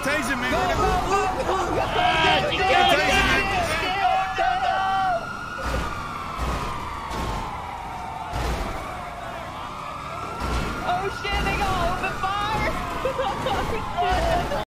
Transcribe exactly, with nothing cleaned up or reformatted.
tasing me. Go, go, go, go, go. Ah, you got tasing me. Oh shit, they got open fire! Oh shit!